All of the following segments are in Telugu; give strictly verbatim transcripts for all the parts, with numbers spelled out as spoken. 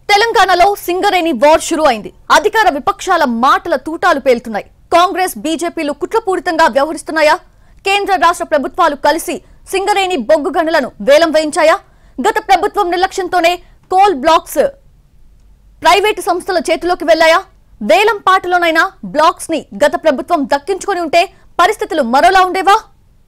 తెలంగాణలో సింగరేణి వార్ షురూ అయింది. అధికార విపక్షాల మాటల తూటాలు పేలుతున్నాయి. కాంగ్రెస్ బీజేపీలు కుట్రపూరితంగా వ్యవహరిస్తున్నాయా? కేంద్ర రాష్ట్ర ప్రభుత్వాలు కలిసి సింగరేణి బొగ్గు గనులను వేలం వేయించాయా? గత ప్రభుత్వం నిర్లక్ష్యంతోనే కోల్ బ్లాక్స్ ప్రైవేటు సంస్థల చేతిలోకి వెళ్లాయా? వేలం పాటలోనైనా బ్లాక్స్ ని గత ప్రభుత్వం దక్కించుకొని ఉంటే పరిస్థితులు మరోలా ఉండేవా?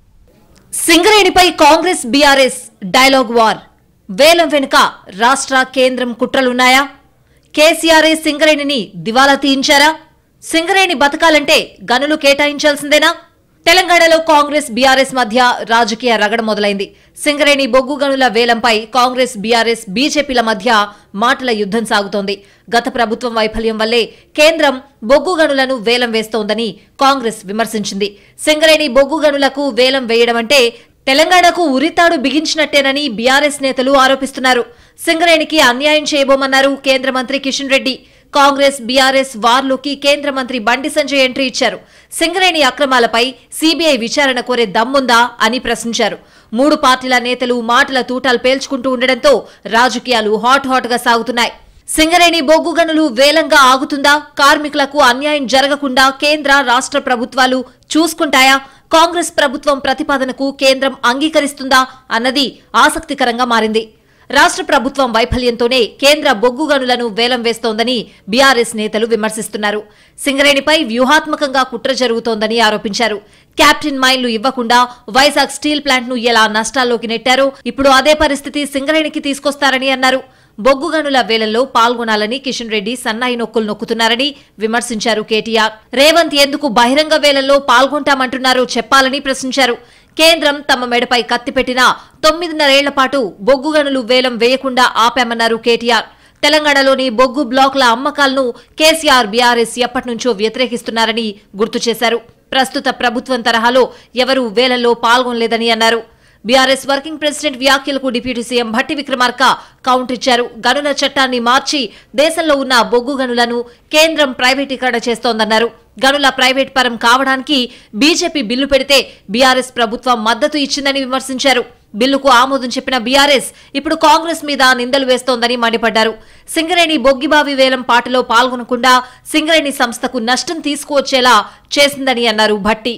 సింగరేణిపై కాంగ్రెస్ బీఆర్ఎస్ డైలాగ్ వార్. వేలం వెనుక రాష్ట్ర కేంద్రం కుట్రలున్నాయా? కేసీఆర్ సింగరేణిని దివాలా తీయించారా? సింగరేణి బతకాలంటే గనులు కేటాయించాల్సిందేనా? తెలంగాణలో కాంగ్రెస్ బీఆర్ఎస్ మధ్య రాజకీయ రగడ మొదలైంది. సింగరేణి బొగ్గు గనుల వేలంపై కాంగ్రెస్ బీఆర్ఎస్ బీజేపీల మధ్య మాటల యుద్ధం సాగుతోంది. గత ప్రభుత్వం వైఫల్యం వల్లే కేంద్రం బొగ్గు గనులను వేలం వేస్తోందని కాంగ్రెస్ విమర్శించింది. సింగరేణి బొగ్గు గనులకు వేలం వేయడం అంటే తెలంగాణకు ఉరితాడు బిగించినట్టేనని బీఆర్ఎస్ నేతలు ఆరోపిస్తున్నారు. సింగరేణికి అన్యాయం చేయబోమన్నారు కేంద్ర మంత్రి కిషన్ రెడ్డి. కాంగ్రెస్ బీఆర్ఎస్ వార్లోకి కేంద్ర మంత్రి బండి సంజయ్ ఎంట్రీ ఇచ్చారు. సింగరేణి అక్రమాలపై సీబీఐ విచారణ కోరే దమ్ముందా అని ప్రశ్నించారు. మూడు పార్టీల నేతలు మాటల తూటాలు పేల్చుకుంటూ ఉండడంతో రాజకీయాలు హాట్ హాట్ గా సాగుతున్నాయి. సింగరేణి బొగ్గు గనులు వేలంగా ఆగుతుందా? కార్మికులకు అన్యాయం జరగకుండా కేంద్ర రాష్ట్ర ప్రభుత్వాలు చూసుకుంటాయా? కాంగ్రెస్ ప్రభుత్వం ప్రతిపాదనకు కేంద్రం అంగీకరిస్తుందా అన్నది ఆసక్తికరంగా మారింది. రాష్ట్ర ప్రభుత్వం వైఫల్యంతోనే కేంద్ర బొగ్గు గనులను వేలం వేస్తోందని బీఆర్ఎస్ నేతలు విమర్శిస్తున్నారు. సింగరేణిపై వ్యూహాత్మకంగా కుట్ర జరుగుతోందని ఆరోపించారు. క్యాప్టెన్ మైన్లు ఇవ్వకుండా వైజాగ్ స్టీల్ ప్లాంట్ ను ఎలా నష్టాల్లోకి నెట్టారో ఇప్పుడు అదే పరిస్థితి సింగరేణికి తీసుకొస్తారని అన్నారు. బొగ్గు గనుల వేలంలో పాల్గొనాలని కిషన్ రెడ్డి సన్నాయి నొక్కులు నొక్కుతున్నారని విమర్శించారు కేటీఆర్. రేవంత్ ఎందుకు బహిరంగ వేలంలో పాల్గొంటామంటున్నారో చెప్పాలని ప్రశ్నించారు. కేంద్రం తమ మెడపై కత్తిపెట్టినా తొమ్మిదిన్నరేళ్ల పాటు బొగ్గు గనులు వేలం వేయకుండా ఆపామన్నారు కేటీఆర్. తెలంగాణలోని బొగ్గు బ్లాకుల అమ్మకాలను కేసీఆర్ బీఆర్ఎస్ ఎప్పటినుంచో వ్యతిరేకిస్తున్నారని గుర్తు చేశారు. ప్రస్తుత ప్రభుత్వం తరహాలో ఎవరూ వేలంలో పాల్గొనలేదని అన్నారు. బీఆర్ఎస్ వర్కింగ్ ప్రెసిడెంట్ వ్యాఖ్యలకు deputy CM Bhatti Vikramarka counter ఇచ్చారు. గనుల చట్టాన్ని మార్చి దేశంలో ఉన్న బొగ్గు గనులను కేంద్రం ప్రైవేటీకరణ చేస్తోందన్నారు. గనుల ప్రైవేట్ పరం కావడానికి బీజేపీ బిల్లు పెడితే బీఆర్ఎస్ ప్రభుత్వం మద్దతు ఇచ్చిందని విమర్శించారు. బిల్లుకు ఆమోదం చెప్పిన బీఆర్ఎస్ ఇప్పుడు కాంగ్రెస్ మీద నిందలు వేస్తోందని మండిపడ్డారు. సింగరేణి బొగ్గిబావి వేలం పాటలో పాల్గొనకుండా సింగరేణి సంస్థకు నష్టం తీసుకువచ్చేలా చేసిందని అన్నారు భట్టి.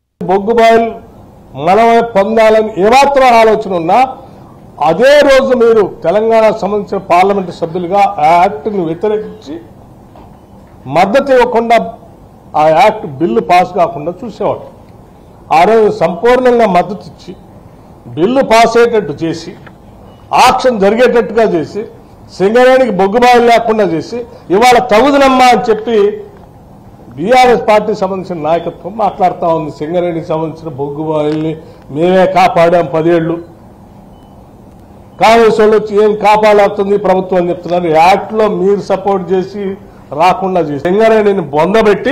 మనమే పొందాలని ఏమాత్రం ఆలోచన ఉన్నా అదే రోజు మీరు తెలంగాణ సంబంధించిన పార్లమెంటు సభ్యులుగా ఆ యాక్ట్ని వ్యతిరేకించి మద్దతు ఇవ్వకుండా ఆ యాక్ట్ బిల్లు పాస్ కాకుండా చూసేవాడు. ఆ రోజు సంపూర్ణంగా మద్దతు ఇచ్చి బిల్లు పాస్ అయ్యేటట్టు చేసి ఆక్షన్ జరిగేటట్టుగా చేసి సింగరేణికి బొగ్గుబావి లేకుండా చేసి ఇవాళ తగుదనమ్మా అని చెప్పి బీఆర్ఎస్ పార్టీకి సంబంధించిన నాయకత్వం మాట్లాడుతూ ఉంది. సింగరేణికి సంబంధించిన బొగ్గు బావిల్ని మేమే కాపాడాం పదేళ్లు, కాంగ్రెస్ వాళ్ళు వచ్చి ఏం కాపాడుతుంది ప్రభుత్వం అని చెప్తున్నారు. యాక్ట్ లో మీరు సపోర్ట్ చేసి రాకుండా చేసి సింగరేణిని బొందబెట్టి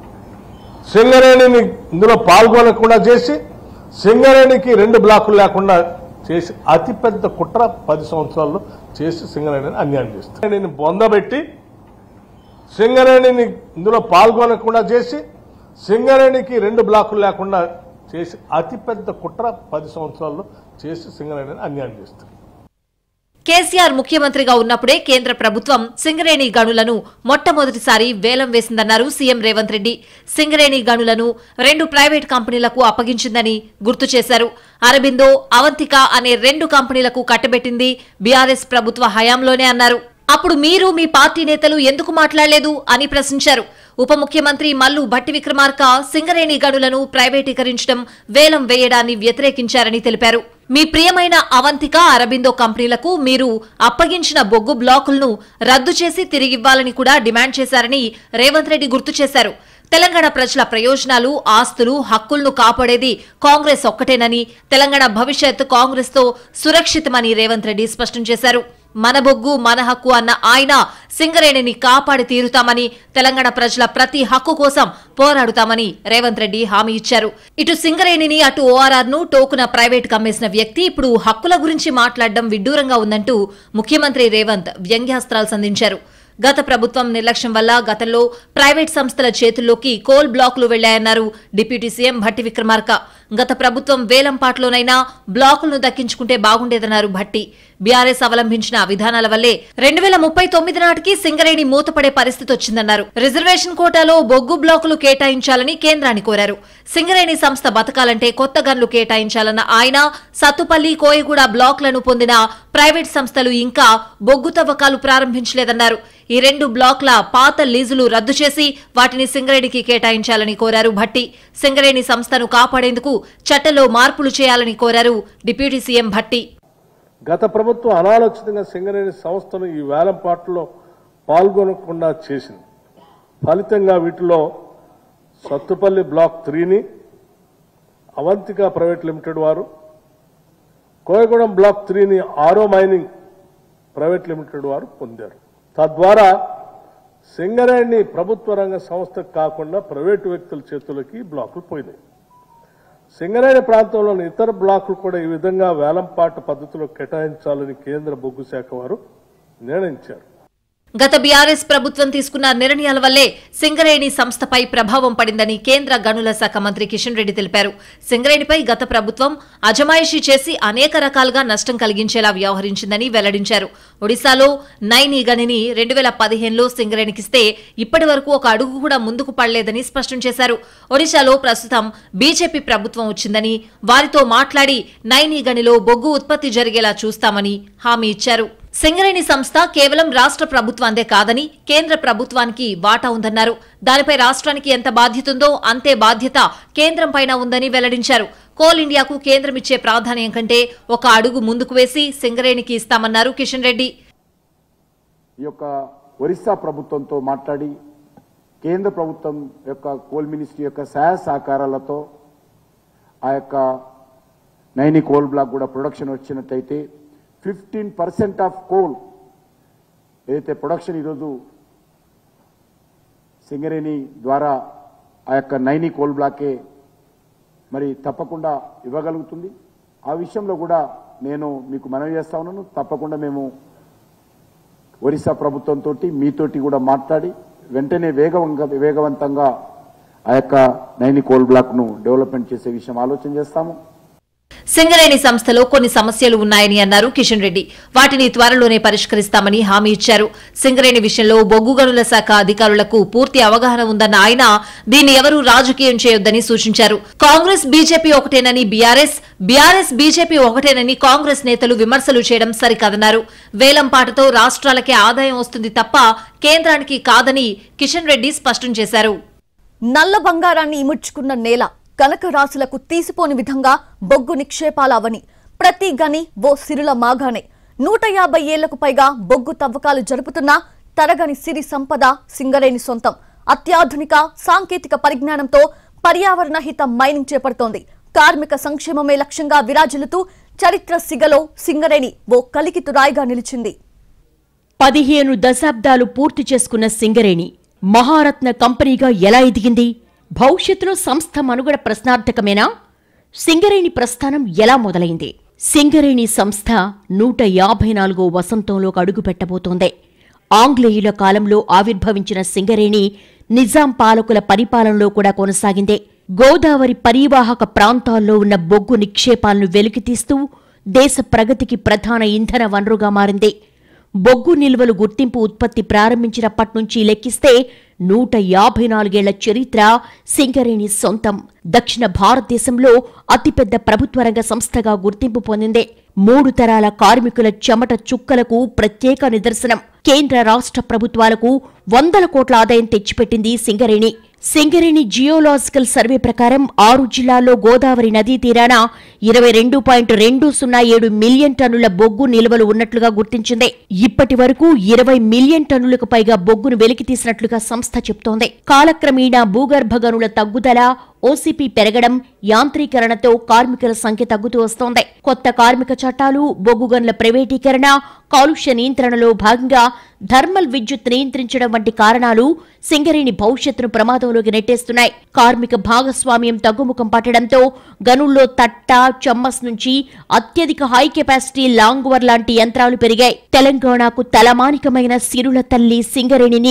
సింగరేణిని ఇందులో పాల్గొనకుండా చేసి సింగరేణికి రెండు బ్లాకులు లేకుండా చేసి అతిపెద్ద కుట్ర పది సంవత్సరాల్లో చేసి సింగరేణిని అన్యాయం చేస్తారు. నేను బొందబెట్టి సింగరేణిని ఇందులో పాల్గొనకుండా చేసి సింగరేణికి రెండు బ్లాకులు లేకుండా చేసి అతిపెద్ద కుట్ర పది సంవత్సరాల్లో చేసి సింగరేణిని అన్యాయం చేస్తారు. కేసీఆర్ ముఖ్యమంత్రిగా ఉన్నప్పుడే కేంద్ర ప్రభుత్వం సింగరేణి గనులను మొట్టమొదటిసారి వేలం వేసిందన్నారు సీఎం రేవంత్ రెడ్డి. సింగరేణి గనులను రెండు ప్రైవేట్ కంపెనీలకు అప్పగించిందని గుర్తు చేశారు. అరబిందో, అవంతిక అనే రెండు కంపెనీలకు కట్టబెట్టింది బీఆర్ఎస్ ప్రభుత్వ హయాంలోనే అన్నారు. అప్పుడు మీరు మీ పార్టీ నేతలు ఎందుకు మాట్లాడలేదు అని ప్రశ్నించారు. ఉప ముఖ్యమంత్రి మల్లు భట్టి విక్రమార్క సింగరేణి గనులను ప్రైవేటీకరించడం, వేలం వేయడాన్ని వ్యతిరేకించారని తెలిపారు. మీ ప్రియమైన అవంతిక, అరబిందో కంపెనీలకు మీరు అప్పగించిన బొగ్గు బ్లాకులను రద్దు చేసి తిరిగివ్వాలని కూడా డిమాండ్ చేశారని రేవంత్ రెడ్డి గుర్తు చేశారు. తెలంగాణ ప్రజల ప్రయోజనాలు, ఆస్తులు, హక్కులను కాపాడేది కాంగ్రెస్ ఒక్కటేనని, తెలంగాణ భవిష్యత్ కాంగ్రెస్ తో సురక్షితమని రేవంత్ రెడ్డి స్పష్టం చేశారు. మన బొగ్గు మన హక్కు అన్న ఆయన సింగరేణిని కాపాడి తీరుతామని, తెలంగాణ ప్రజల ప్రతి హక్కు కోసం పోరాడుతామని రేవంత్ రెడ్డి హామీ ఇచ్చారు. ఇటు సింగరేణిని అటు ఓఆర్ఆర్ ను టోకున ప్రైవేట్ కమ్మేసిన వ్యక్తి ఇప్పుడు హక్కుల గురించి మాట్లాడడం విడ్డూరంగా ఉందంటూ ముఖ్యమంత్రి రేవంత్ వ్యంగ్యాస్త్రాలు సంధించారు. గత ప్రభుత్వం నిర్లక్ష్యం వల్ల గతంలో ప్రైవేట్ సంస్థల చేతుల్లోకి కోల్ బ్లాకులు వెళ్లాయన్నారు డిప్యూటీ సీఎం భట్టి విక్రమార్క. గత ప్రభుత్వం వేలంపాట్లోనైనా బ్లాకులను దక్కించుకుంటే బాగుండేదన్నారు భట్టి. బీఆర్ఎస్ అవలంబించిన విధానాల వల్లే రెండు వేల ముప్పై తొమ్మిది నాటికి సింగరేణి మూతపడే పరిస్థితి వచ్చిందన్నారు. రిజర్వేషన్ కోటాలో బొగ్గు బ్లాకులు కేటాయించాలని కేంద్రాన్ని కోరారు. సింగరేణి సంస్థ బతకాలంటే కొత్త గన్లు కేటాయించాలన్న ఆయన సత్తుపల్లి, కోయగూడ బ్లాకులను పొందిన ప్రైవేట్ సంస్థలు ఇంకా బొగ్గు తవ్వకాలు ప్రారంభించలేదన్నారు. ఈ రెండు బ్లాక్ల పాత లీజులు రద్దు చేసి వాటిని సింగరేణికి కేటాయించాలని కోరారు భట్టి. సింగరేణి సంస్థను కాపాడేందుకు చట్టంలో మార్పులు చేయాలని కోరారు డిప్యూటీ సీఎం భట్టి. గత ప్రభుత్వం అనాలోచితంగా సింగరేణి సంస్థను ఈ వేలంపాట్లో పాల్గొనకుండా చేసింది. ఫలితంగా వీటిలో సత్తుపల్లి బ్లాక్ త్రీని అవంతిక ప్రైవేట్ లిమిటెడ్ వారు, కోయగూడెం బ్లాక్ త్రీని ఆరో మైనింగ్ ప్రైవేట్ లిమిటెడ్ వారు పొందారు. తద్వారా సింగరేణి ప్రభుత్వ రంగ సంస్థ కాకుండా ప్రైవేటు వ్యక్తుల చేతులకి బ్లాకులు పోయినాయి. సింగరేణి ప్రాంతంలోని ఇతర బ్లాకులు కూడా ఈ విధంగా వేలంపాట పద్ధతిలో కేటాయించాలని కేంద్ర బొగ్గు శాఖ వారు నిర్ణయించారు. గత బీఆర్ఎస్ ప్రభుత్వం తీసుకున్న నిర్ణయాల వల్లే సింగరేణి సంస్థపై ప్రభావం పడిందని కేంద్ర గనుల శాఖ మంత్రి కిషన్ రెడ్డి తెలిపారు. సింగరేణిపై గత ప్రభుత్వం అజమాయిషీ చేసి అనేక రకాలుగా నష్టం కలిగించేలా వ్యవహరించిందని వెల్లడించారు. ఒడిశాలో నైని గనిని రెండు వేల పదిహేనులో సింగరేణికిస్తే ఇప్పటి వరకు ఒక అడుగు కూడా ముందుకు పడలేదని స్పష్టం చేశారు. ఒడిశాలో ప్రస్తుతం బీజేపీ ప్రభుత్వం వచ్చిందని, వారితో మాట్లాడి నైని గనిలో బొగ్గు ఉత్పత్తి జరిగేలా చూస్తామని హామీ ఇచ్చారు. సింగరేణి సంస్థ కేవలం రాష్ట్ర ప్రభుత్వాందే కాదని కేంద్ర ప్రభుత్వానికి వాటా ఉందన్నారు. దానిపై రాష్ట్రానికి ఎంత బాధ్యత ఉందో అంతే బాధ్యత కేంద్రం పైన ఉందని వెల్లడించారు. కోల్ ఇండియాకు కేంద్రం ఇచ్చే ప్రాధాన్యం కంటే ఒక అడుగు ముందుకు వేసి సింగరేణికి ఇస్తామన్నారు కిషన్ రెడ్డి. ఈ యొక్క ఒరిస్సా ప్రభుత్వంతో మాట్లాడి కేంద్ర ప్రభుత్వం యొక్క కోల్ మినిస్ట్రీ యొక్క సహాయ సహకారాలతో ఆ యొక్క నైని కోల్ బ్లాక్ కూడా ప్రొడక్షన్ వచ్చినట్టయితే ఫిఫ్టీన్ పర్సెంట్ ఆఫ్ కోల్ ఏదైతే ప్రొడక్షన్ ఈరోజు సింగరేణి ద్వారా ఆ యొక్క నైని కోల్ బ్లాకే మరి తప్పకుండా ఇవ్వగలుగుతుంది. ఆ విషయంలో కూడా నేను మీకు మనవి చేస్తా ఉన్నాను. తప్పకుండా మేము ఒరిస్సా ప్రభుత్వంతో మీతోటి కూడా మాట్లాడి వెంటనే వేగవంగా వేగవంతంగా ఆ యొక్క నైని కోల్ బ్లాక్ను డెవలప్మెంట్ చేసే విషయం ఆలోచన చేస్తాము. సింగరేణి సంస్థలో కొన్ని సమస్యలు ఉన్నాయని అన్నారు కిషన్ రెడ్డి. వాటిని త్వరలోనే పరిష్కరిస్తామని హామీ ఇచ్చారు. సింగరేణి విషయంలో బొగ్గు గనుల శాఖ అధికారులకు పూర్తి అవగాహన ఉందన్న ఆయన దీన్ని ఎవరూ రాజకీయం చేయొద్దని సూచించారు. కాంగ్రెస్ బీజేపీ ఒకటేనని బీఆర్ఎస్, బీఆర్ఎస్ బీజేపీ ఒకటేనని కాంగ్రెస్ నేతలు విమర్శలు చేయడం సరికాదన్నారు. వేలంపాటతో రాష్ట్రాలకే ఆదాయం వస్తుంది తప్ప కేంద్రానికి కాదని కిషన్ రెడ్డి స్పష్టం చేశారు. నల్ల బంగారాన్ని ఇముడ్చుకున్న నేల కనక రాశులకు తీసిపోని విధంగా బొగ్గు నిక్షేపాల అవని ప్రతి గని ఓ సిరుల మాగానే. నూట యాభై ఏళ్లకు పైగా బొగ్గు తవ్వకాలు జరుపుతున్న తరగని సిరి సంపద సింగరేణి సొంతం. అత్యాధునిక సాంకేతిక పరిజ్ఞానంతో పర్యావరణ హిత మైనింగ్ చేపడుతోంది. కార్మిక సంక్షేమమే లక్ష్యంగా విరాజిల్లుతూ చరిత్ర సిగలో సింగరేణి ఓ కలికితురాయిగా నిలిచింది. పదిహేను దశాబ్దాలు పూర్తి చేసుకున్న సింగరేణి మహారత్న కంపెనీగా ఎలా ఎదిగింది? భవిష్యత్తులో సంస్థ మనుగడ ప్రశ్నార్థకమేనా? సింగరేణి ప్రస్థానం ఎలా మొదలైంది? సింగరేణి సంస్థ నూట యాభై నాలుగో వసంతంలోకి అడుగుపెట్టబోతోంది. ఆంగ్లేయుల కాలంలో ఆవిర్భవించిన సింగరేణి నిజాం పాలకుల పరిపాలనలో కూడా కొనసాగిందే. గోదావరి పరీవాహక ప్రాంతాల్లో ఉన్న బొగ్గు నిక్షేపాలను వెలికితీస్తూ దేశ ప్రగతికి ప్రధాన ఇంధన వనరుగా మారింది. బొగ్గు నిల్వలు గుర్తింపు ఉత్పత్తి ప్రారంభించినప్పటి నుంచి లెక్కిస్తే నూట యాభై నాలుగేళ్ల చరిత్ర సింగరేణి సొంతం. దక్షిణ భారతదేశంలో అతిపెద్ద ప్రభుత్వ రంగ సంస్థగా గుర్తింపు పొందింది. మూడు తరాల కార్మికుల చెమట చుక్కలకు ప్రత్యేక నిదర్శనం. కేంద్ర రాష్ట్ర ప్రభుత్వాలకు వందల కోట్ల ఆదాయం తెచ్చిపెట్టింది సింగరేణి. సింగరేణి జియోలాజికల్ సర్వే ప్రకారం ఆరు జిల్లాల్లో గోదావరి నదీ తీరాన ఇరవై రెండు పాయింట్ రెండు సున్నా ఏడు మిలియన్ టన్నుల బొగ్గు నిల్వలు ఉన్నట్లుగా గుర్తించింది. ఇప్పటి వరకు ఇరవై మిలియన్ టన్నులకు పైగా బొగ్గును వెలికితీసినట్లుగా సంస్థ చెప్తోంది. కాలక్రమేణా భూగర్భ గనుల తగ్గుదల, ఓసీపీ పెరగడం, యాంత్రీకరణతో కార్మికుల సంఖ్య తగ్గుతూ వస్తోంది. కొత్త కార్మిక చట్టాలు, బొగ్గు గనుల ప్రైవేటీకరణ, కాలుష్య నియంత్రణలో భాగంగా థర్మల్ విద్యుత్ నియంత్రించడం వంటి కారణాలు సింగరేణి భవిష్యత్తును ప్రమాదంలోకి నెట్టేస్తున్నాయి. కార్మిక భాగస్వామ్యం తగ్గుముఖం పట్టడంతో గనుల్లో తట్ట, చమ్మస్ నుంచి అత్యధిక హై కెపాసిటీ లాంగ్వర్ లాంటి యంత్రాలు పెరిగాయి. తెలంగాణకు తలమానికమైన సిరుల తల్లి సింగరేణిని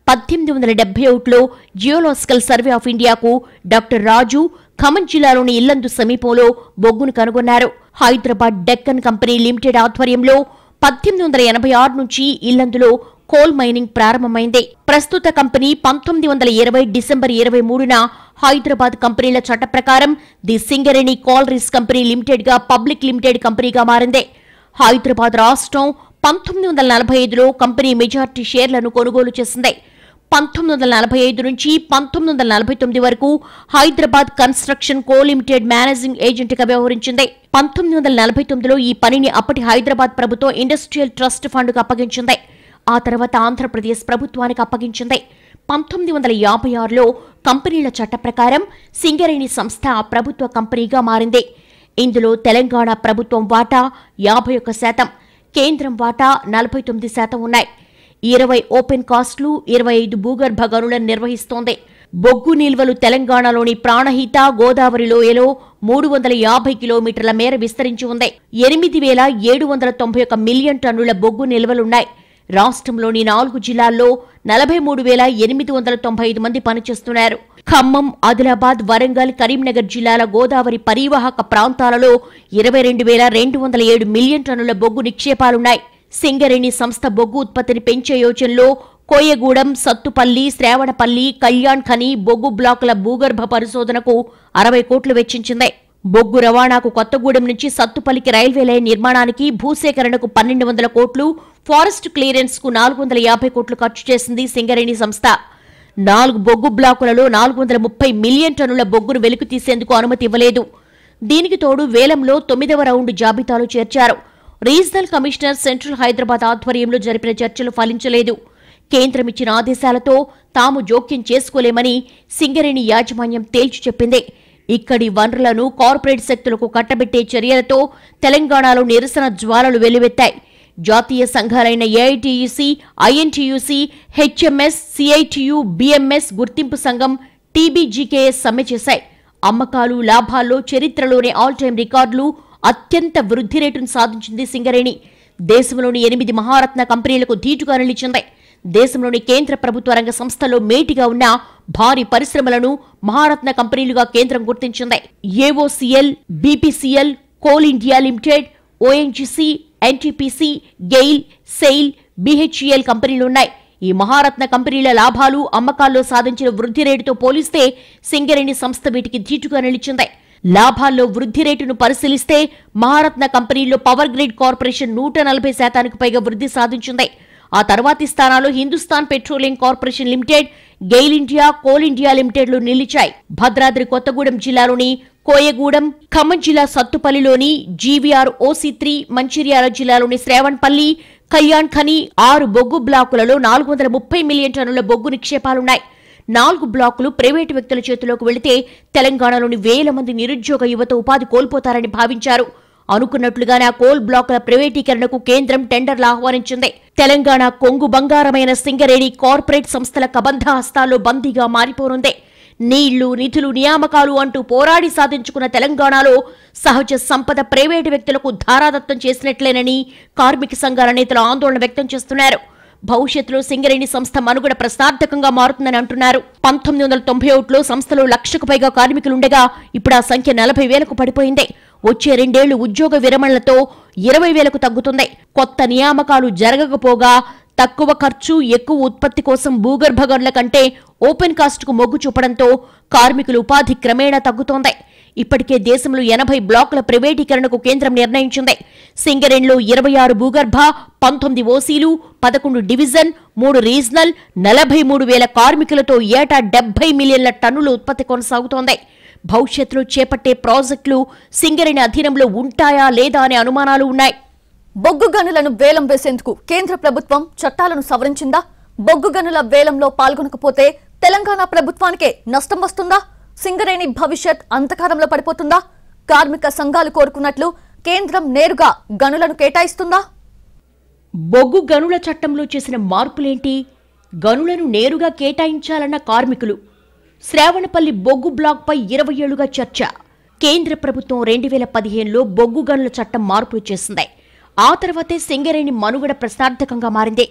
పద్దెనిమిది వందల డెబ్బై ఒకటిలో జియోలాజికల్ సర్వే ఆఫ్ ఇండియాకు డాక్టర్ రాజు ఖమ్మం జిల్లాలోని ఇల్లందు సమీపంలో బొగ్గును కనుగొన్నారు. హైదరాబాద్ డెక్కన్ కంపెనీ లిమిటెడ్ ఆధ్వర్యంలో పద్దెనిమిది వందల ఎనభై ఆరు నుంచి ఇల్లందులో కోల్ మైనింగ్ ప్రారంభమైంది. ప్రస్తుత కంపెనీ పంతొమ్మిది వందల ఇరవై డిసెంబర్ ఇరవై మూడున హైదరాబాద్ కంపెనీల చట్ట ప్రకారం the Singareni collieries company limited గా పబ్లిక్ లిమిటెడ్ కంపెనీగా మారింది. హైదరాబాద్ రాష్ట్రం పంతొమ్మిది వందల నలభై ఐదులో కంపెనీ మెజార్టీ షేర్లను కొనుగోలు చేసింది. పంతొమ్మిది వందల నలభై ఐదు నుంచి పంతొమ్మిది వందల నలభై తొమ్మిది వరకు Hyderabad construction co limited managing agent గా వ్యవహరించింది. పంతొమ్మిది వందల నలభై తొమ్మిదిలో ఈ పనిని అప్పటి హైదరాబాద్ ప్రభుత్వం ఇండస్ట్రియల్ ట్రస్ట్ ఫండ్ కు అప్పగించింది. ఆ తర్వాత ఆంధ్రప్రదేశ్ ప్రభుత్వానికి అప్పగించింది. పంతొమ్మిది వందల యాభై ఆరులో కంపెనీల చట్ట ప్రకారం సింగరేణి సంస్థ ప్రభుత్వ కంపెనీగా మారింది. ఇందులో తెలంగాణ ప్రభుత్వం వాటా యాభై ఒక్క శాతం, కేంద్రం వాటా నలభై తొమ్మిది శాతం ఉన్నాయి. ఇరవై ఓపెన్ కాస్ట్లు, ఇరవై ఐదు భూగర్భ గనులను నిర్వహిస్తోంది. బొగ్గు నిల్వలు తెలంగాణలోని ప్రాణహిత గోదావరి లోయలో మూడు వందల యాభై కిలోమీటర్ల మేర విస్తరించి ఉంది. ఎనిమిది వేల ఏడు వందల తొంభై ఒక మిలియన్ టన్నుల బొగ్గు నిల్వలున్నాయి. రాష్ట్రంలోని నాలుగు జిల్లాల్లో నలభై మూడు వేల ఎనిమిది వందల తొంభై ఐదు మంది పనిచేస్తున్నారు. ఖమ్మం, ఆదిలాబాద్, వరంగల్, కరీంనగర్ జిల్లాల గోదావరి పరివాహక ప్రాంతాలలో ఇరవై రెండు వేల రెండు వందల ఏడు మిలియన్ టన్నుల బొగ్గు నిక్షేపాలున్నాయి. సింగరేణి సంస్థ బొగ్గు ఉత్పత్తిని పెంచే యోచనలో కోయగూడెం, సత్తుపల్లి, శ్రావణపల్లి, కళ్యాణ్ ఖని బొగ్గు బ్లాకుల భూగర్భ పరిశోధనకు అరవై కోట్లు వెచ్చించింది. బొగ్గు రవాణాకు కొత్తగూడెం నుంచి సత్తుపల్లికి రైల్వే లైన్ నిర్మాణానికి, భూసేకరణకు పన్నెండు వందల కోట్లు, ఫారెస్ట్ క్లియరెన్స్ కు నాలుగు వందల యాభై కోట్లు ఖర్చు చేసింది సింగరేణి సంస్థ. నాలుగు బొగ్గు బ్లాకులలో నాలుగు వందల ముప్పై మిలియన్ టన్నుల బొగ్గును వెలికి తీసేందుకు అనుమతి ఇవ్వలేదు. దీనికి తోడు వేలంలో తొమ్మిదవ రౌండ్ జాబితాలో చేర్చారు. రీజనల్ కమిషనర్ సెంట్రల్ హైదరాబాద్ ఆధ్వర్యంలో జరిపిన చర్చలు ఫలించలేదు. కేంద్రం ఇచ్చిన ఆదేశాలతో తాము జోక్యం చేసుకోలేమని సింగరేణి యాజమాన్యం తేల్చి చెప్పింది. ఇక్కడి వనరులను కార్పొరేట్ శక్తులకు కట్టబెట్టే చర్యలతో తెలంగాణలో నిరసన జ్వాలలు వెల్లువెత్తాయి. జాతీయ సంఘాలైన ఏఐటీయూసీ, ఐఎన్టీయూసీ, హెచ్ఎంఎస్, సిఐటియు, బిఎంఎస్ గుర్తింపు సంఘం, టీబీజీకేఎస్ సమ్మె చేశాయి. అమ్మకాలు, లాభాల్లో చరిత్రలోని ఆల్ టైం రికార్డులు, అత్యంత వృద్ధి రేటును సాధించింది సింగరేణి. దేశంలోని ఎనిమిది మహారత్న కంపెనీలకు ధీటుగా నిలిచింది. దేశంలోని కేంద్ర ప్రభుత్వ రంగ సంస్థల్లో మేటిగా ఉన్న భారీ పరిశ్రమలను మహారత్న కంపెనీలుగా కేంద్రం గుర్తించింది. AOCL, BPCL, coal India limited, ONGC, NTPC, GAIL, SAIL, BHEL కంపెనీలున్నాయి. ఈ మహారత్న కంపెనీల లాభాలు, అమ్మకాల్లో సాధించిన వృద్ధి రేటుతో పోలిస్తే సింగరేణి సంస్థ వీటికి ధీటుగా నిలిచింది. లాభాల్లో వృద్ధి రేటును పరిశీలిస్తే మహారత్న కంపెనీల్లో పవర్ గ్రిడ్ కార్పొరేషన్ నూట నలభై శాతానికి పైగా వృద్ధి సాధించింది. ఆ తర్వాతి స్థానాల్లో Hindustan petroleum corporation limited, GAIL India, coal India లిమిటెడ్లు నిలిచాయి. భద్రాద్రి కొత్తగూడెం జిల్లాలోని కోయగూడెం, ఖమ్మం జిల్లా సత్తుపల్లిలోని జీవీఆర్ ఓసీ త్రీ, మంచిర్యాల జిల్లాలోని శ్రావణపల్లి, కళ్యాణ్ ఖని ఆరు బొగ్గు బ్లాకులలో నాలుగు వందల ముప్పై మిలియన్ టన్నుల బొగ్గు నిక్షేపాలున్నాయి. నాలుగు బ్లాకులు ప్రైవేటు వ్యక్తుల చేతిలోకి వెళితే తెలంగాణలోని వేల మంది నిరుద్యోగ యువత ఉపాధి కోల్పోతారని భావించారు. అనుకున్నట్లుగానే ఆ కోల్ బ్లాకుల ప్రైవేటీకరణకు కేంద్రం టెండర్లు ఆహ్వానించింది. తెలంగాణ కొంగు బంగారమైన సింగరేణి కార్పొరేట్ సంస్థల కబంధ హస్తాల్లో బందీగా మారిపోనుంది. నీళ్లు, నిధులు, నియామకాలు అంటూ పోరాడి సాధించుకున్న తెలంగాణలో సహజ సంపద ప్రైవేటు వ్యక్తులకు ధారాదత్తం చేసినట్లేనని కార్మిక సంఘాల నేతలు ఆందోళన వ్యక్తం చేస్తున్నారు. భవిష్యత్తులో సింగరేణి సంస్థ మనుగడ ప్రశ్నార్థకంగా మారుతుందని అంటున్నారు. పంతొమ్మిది వందల తొంభై ఒకటిలో సంస్థలో లక్షకు పైగా కార్మికులుండగా ఇప్పుడు ఆ సంఖ్య నలభై వేలకు పడిపోయింది. వచ్చే రెండేళ్లు ఉద్యోగ విరమణలతో ఇరవై వేలకు తగ్గుతుంది. కొత్త నియామకాలు జరగకపోగా తక్కువ ఖర్చు, ఎక్కువ ఉత్పత్తి కోసం భూగర్భ గనుల కంటే ఓపెన్ కాస్ట్ కు మొగ్గు చూపడంతో కార్మికుల ఉపాధి క్రమేణా తగ్గుతోంది. ఇప్పటికే దేశంలో ఎనభై బ్లాకుల ప్రైవేటీకరణకు కేంద్రం నిర్ణయించింది. సింగరేణిలో ఇరవై ఆరు భూగర్భ, పంతొమ్మిది ఓసీలు, పదకొండు డివిజన్, మూడు రీజనల్, నలభై మూడు వేల కార్మికులతో ఏటా డెబ్బై మిలియన్ల టన్నుల ఉత్పత్తి కొనసాగుతోంది. భవిష్యత్తులో చేపట్టే ప్రాజెక్టులు సింగరేణి అధీనంలో ఉంటాయా లేదా అనే అనుమానాలు ఉన్నాయి. బొగ్గు గనులను వేలం వేసేందుకు కేంద్ర ప్రభుత్వం చట్టాలను సవరించిందా? బొగ్గు గనుల వేలంలో పాల్గొనకపోతే తెలంగాణ ప్రభుత్వానికే నష్టం వస్తుందా? సింగరేణి భవిష్యత్ అంధకారంలో పడిపోతుందా? కార్మిక సంఘాలు కోరుకున్నట్లు కేంద్రం నేరుగా గనులను కేటాయిస్తుందా? బొగ్గు గనుల చట్టంలో చేసిన మార్పులేంటి? గనులను నేరుగా కేటాయించాలన్న కార్మికులు. శ్రావణపల్లి బొగ్గు బ్లాక్పై ఇరవై ఏళ్లుగా చర్చ. కేంద్ర ప్రభుత్వం రెండు వేల పదిహేనులో బొగ్గు గనుల చట్టం మార్పులు చేసింది. ఆ తర్వాతే సింగరేణి మనుగడ ప్రశ్నార్థకంగా మారింది.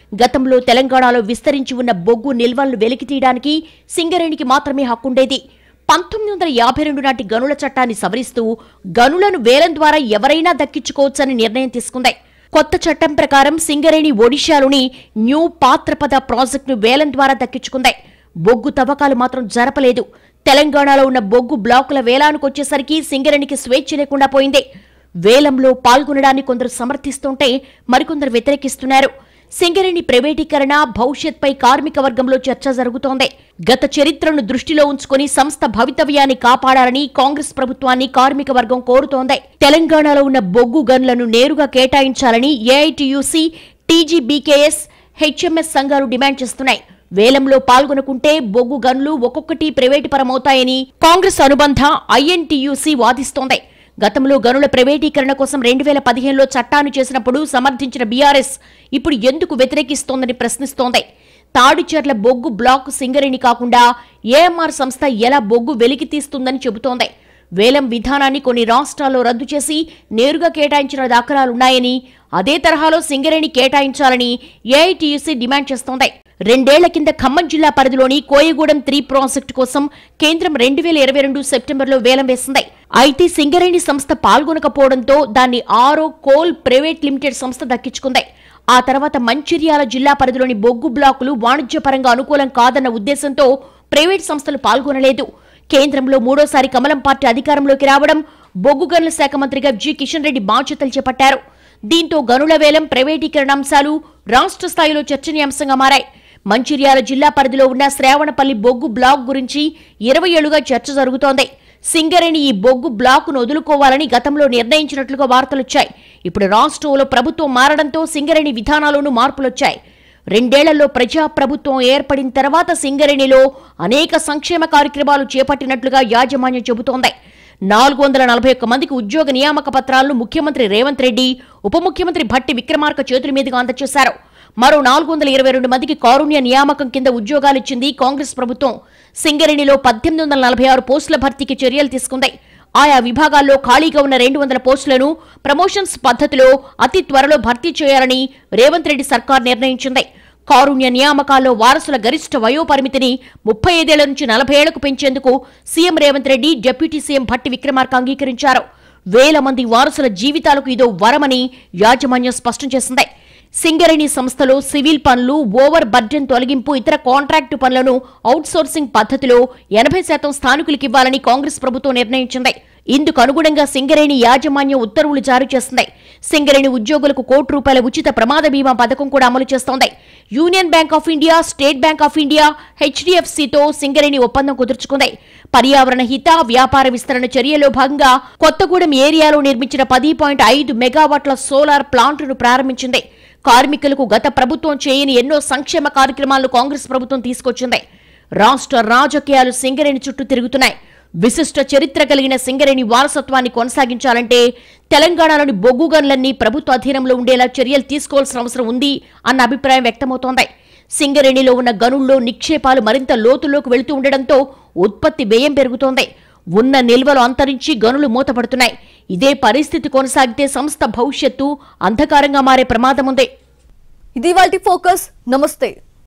గతంలో తెలంగాణలో విస్తరించి ఉన్న బొగ్గు నిల్వలను వెలికితీయడానికి సింగరేణికి మాత్రమే హక్కుండేది. పంతొమ్మిది వందల యాభై రెండు నాటి గనుల చట్టాన్ని సవరిస్తూ గనులను వేలం ద్వారా ఎవరైనా దక్కించుకోవచ్చని నిర్ణయం తీసుకుంది. కొత్త చట్టం ప్రకారం సింగరేణి ఒడిశాలోని న్యూ పాత్రపద ప్రాజెక్టును వేలం ద్వారా దక్కించుకుంది. బొగ్గు తవ్వకాలు మాత్రం జరపలేదు. తెలంగాణలో ఉన్న బొగ్గు బ్లాకుల వేలానికి వచ్చేసరికి సింగరేణికి స్వేచ్ఛ లేకుండా పోయింది. వేలంలో పాల్గొనడాన్ని కొందరు సమర్థిస్తుంటే మరికొందరు వ్యతిరేకిస్తున్నారు. సింగరేణి ప్రైవేటీకరణ భవిష్యత్పై కార్మిక వర్గంలో చర్చ జరుగుతోంది. గత చరిత్రను దృష్టిలో ఉంచుకుని సంస్థ భవితవ్యాన్ని కాపాడాలని కాంగ్రెస్ ప్రభుత్వాన్ని కార్మిక వర్గం కోరుతోంది. తెలంగాణలో ఉన్న బొగ్గు గన్లను నేరుగా కేటాయించాలని ఏఐటీయూసీ, టీజీబీకేఎస్, హెచ్ఎంఎస్ సంఘాలు డిమాండ్ చేస్తున్నాయి. వేలంలో పాల్గొనకుంటే బొగ్గు గన్లు ఒక్కొక్కటి ప్రైవేటు పరమవుతాయని కాంగ్రెస్ అనుబంధ ఐఎన్టీయూసీ వాదిస్తోంది. గతంలో గనుల ప్రైవేటీకరణ కోసం రెండు వేల పదిహేనులో చట్టాన్ని చేసినప్పుడు సమర్థించిన బీఆర్ఎస్ ఇప్పుడు ఎందుకు వ్యతిరేకిస్తోందని ప్రశ్నిస్తోంది. తాడిచెర్ల బొగ్గు బ్లాక్ సింగరేణి కాకుండా ఏఎంఆర్ సంస్థ ఎలా బొగ్గు వెలికి తీస్తుందని చెబుతోంది. వేలం విధానాన్ని కొన్ని రాష్ట్రాల్లో రద్దు చేసి నేరుగా కేటాయించిన దాఖలాలున్నాయని, అదే తరహాలో సింగరేణి కేటాయించాలని ఏఐటీయూసీ డిమాండ్ చేస్తోంది. రెండేళ్ల కింద ఖమ్మం జిల్లా పరిధిలోని కోయగూడెం త్రీ ప్రాజెక్టు కోసం కేంద్రం రెండు వేల ఇరవై రెండు సెప్టెంబర్లో వేలం వేసింది. అయితే సింగరేణి సంస్థ పాల్గొనకపోవడంతో దాన్ని ఆరో కోల్ ప్రైవేట్ లిమిటెడ్ సంస్థ దక్కించుకుంది. ఆ తర్వాత మంచిర్యాల జిల్లా పరిధిలోని బొగ్గు బ్లాకులు వాణిజ్యపరంగా అనుకూలం కాదన్న ఉద్దేశంతో ప్రైవేట్ సంస్థలు పాల్గొనలేదు. కేంద్రంలో మూడోసారి కమలం పార్టీ అధికారంలోకి రావడం, బొగ్గు గనుల శాఖ మంత్రిగా జి కిషన్ రెడ్డి బాధ్యతలు చేపట్టారు. దీంతో గనుల వేలం, ప్రైవేటీకరణ అంశాలు రాష్ట్ర స్థాయిలో చర్చనీయాంశంగా మారాయి. మంచిర్యాల జిల్లా పరిధిలో ఉన్న శ్రావణపల్లి బొగ్గు బ్లాక్ గురించి ఇరవై ఏళ్లుగా చర్చ జరుగుతోంది. సింగరేణి ఈ బొగ్గు బ్లాకును వదులుకోవాలని గతంలో నిర్ణయించినట్లుగా వార్తలొచ్చాయి. ఇప్పుడు రాష్ట్రంలో ప్రభుత్వం మారడంతో సింగరేణి విధానాల్లోనూ మార్పులొచ్చాయి. రెండేళ్లలో ప్రజా ప్రభుత్వం ఏర్పడిన తర్వాత సింగరేణిలో అనేక సంక్షేమ కార్యక్రమాలు చేపట్టినట్లుగా యాజమాన్యం చెబుతోంది. నాలుగు వందల నలభై ఒక్క మందికి ఉద్యోగ నియామక పత్రాలను ముఖ్యమంత్రి రేవంత్ రెడ్డి, ఉప ముఖ్యమంత్రి భట్టి విక్రమార్క చేతుల మీదుగా అందజేశారు. మరో నాలుగు వందల ఇరవై రెండు మందికి కారుణ్య నియామకం కింద ఉద్యోగాలిచ్చింది కాంగ్రెస్ ప్రభుత్వం. సింగరేణిలో పద్దెనిమిది వందల నలభై ఆరు పోస్టుల భర్తీకి చర్యలు తీసుకుంది. ఆయా విభాగాల్లో ఖాళీగా ఉన్న రెండు వందల పోస్టులను ప్రమోషన్స్ పద్ధతిలో అతి త్వరలో భర్తీ చేయాలని రేవంత్ రెడ్డి సర్కార్ నిర్ణయించింది. కారుణ్య నియామకాల్లో వారసుల గరిష్ట వయోపరిమితిని ముప్పై ఐదేళ్ల నుంచి నలభై ఏళ్లకు పెంచేందుకు CM Revanth Reddy, deputy CM Bhatti Vikramarka అంగీకరించారు. వేల మంది వారసుల జీవితాలకు ఇదో వరమని యాజమాన్యం స్పష్టం చేసింది. సింగరేణి సంస్థలో సివిల్ పనులు, ఓవర్ బర్డెన్ తొలగింపు, ఇతర కాంట్రాక్టు పనులను అవుట్సోర్సింగ్ పద్ధతిలో ఎనభై శాతం స్థానికులకు ఇవ్వాలని కాంగ్రెస్ ప్రభుత్వం నిర్ణయించింది. ఇందుకు అనుగుణంగా సింగరేణి యాజమాన్యం ఉత్తర్వులు జారీ చేసింది. సింగరేణి ఉద్యోగులకు కోటి రూపాయల ఉచిత ప్రమాద బీమా పథకం కూడా అమలు చేస్తోంది. Union bank of India, state bank of India, హెచ్డిఎఫ్సితో సింగరేణి ఒప్పందం కుదుర్చుకుంది. పర్యావరణ హిత వ్యాపార విస్తరణ చర్యలో భాగంగా కొత్తగూడెం ఏరియాలో నిర్మించిన పది పాయింట్ ఐదు మెగావాట్ల సోలార్ ప్లాంటును ప్రారంభించింది. కార్మికులకు గత ప్రభుత్వం చేయని ఎన్నో సంక్షేమ కార్యక్రమాలను కాంగ్రెస్ ప్రభుత్వం తీసుకొచ్చింది. రాష్ట్ర రాజకీయాలు సింగరేణి చుట్టూ తిరుగుతున్నాయి. విశిష్ట చరిత్ర కలిగిన సింగరేణి వారసత్వాన్ని కొనసాగించాలంటే తెలంగాణలోని బొగ్గు గనులన్నీ ప్రభుత్వ అధీనంలో ఉండేలా చర్యలు తీసుకోవాల్సిన అవసరం ఉంది అన్న అభిప్రాయం వ్యక్తమవుతోంది. సింగరేణిలో ఉన్న గనుల్లో నిక్షేపాలు మరింత లోతుల్లోకి వెళుతూ ఉండడంతో ఉత్పత్తి వ్యయం పెరుగుతోంది. ఉన్న నిల్వలు అంతరించి గనులు మూతపడుతున్నాయి. ఇదే పరిస్థితి కొనసాగితే సంస్థ భవిష్యత్తు అంధకారంగా మారే ప్రమాదం ఉంది. ఇది వాల్టి ఫోకస్. నమస్తే.